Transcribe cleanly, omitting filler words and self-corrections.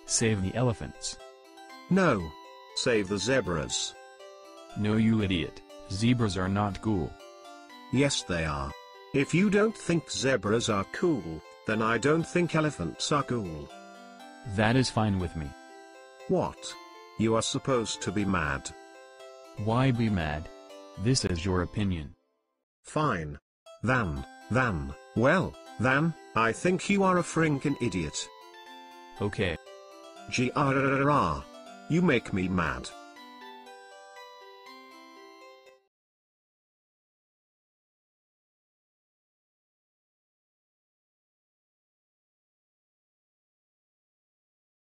Save the elephants. No. Save the zebras. No, you idiot. Zebras are not cool. Yes, they are. If you don't think zebras are cool, then I don't think elephants are cool. That is fine with me. What? You are supposed to be mad. Why be mad? This is your opinion. Fine. Then, I think you are a frinkin' idiot. Okay. Grrrr. You make me mad.